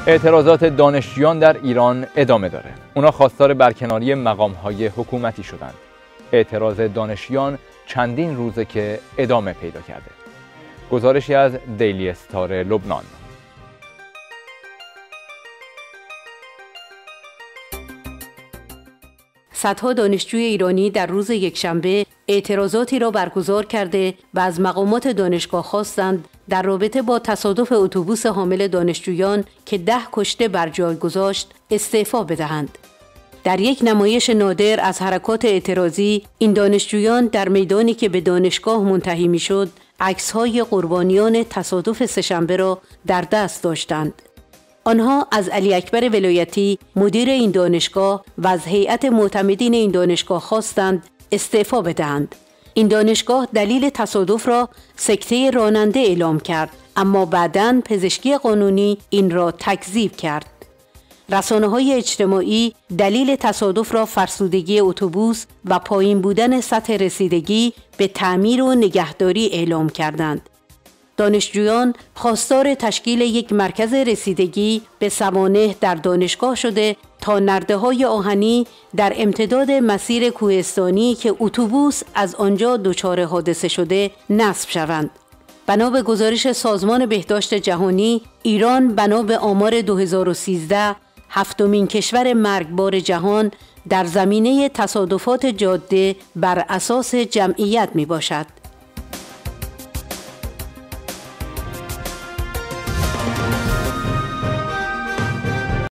اعتراضات دانشجویان در ایران ادامه داره. اونا خواستار برکناری مقام‌های حکومتی شدند. اعتراض دانشجویان چندین روزه که ادامه پیدا کرده. گزارشی از دیلی استار لبنان. صدها دانشجوی ایرانی در روز یکشنبه اعتراضاتی را برگزار کرده و از مقامات دانشگاه خواستند در رابطه با تصادف اتوبوس حامل دانشجویان که 10 کشته بر جای گذاشت استعفا بدهند. در یک نمایش نادر از حرکات اعتراضی، این دانشجویان در میدانی که به دانشگاه منتهی می‌شد، عکس‌های قربانیان تصادف سه‌شنبه را در دست داشتند. آنها از علی اکبر ولایتی مدیر این دانشگاه و از هیئت معتمدین این دانشگاه خواستند استعفا بدهند. این دانشگاه دلیل تصادف را سکته راننده اعلام کرد، اما بعداً پزشکی قانونی این را تکذیب کرد. رسانه‌های اجتماعی دلیل تصادف را فرسودگی اتوبوس و پایین بودن سطح رسیدگی به تعمیر و نگهداری اعلام کردند. دانشجویان خواستار تشکیل یک مرکز رسیدگی به سوانح در دانشگاه شده تا نرده‌های آهنی در امتداد مسیر کوهستانی که اتوبوس از آنجا دچار حادثه شده نصب شوند. بنا به گزارش سازمان بهداشت جهانی، ایران بنا به آمار 2013 هفتمین کشور مرگبار جهان در زمینه تصادفات جاده بر اساس جمعیت می باشد.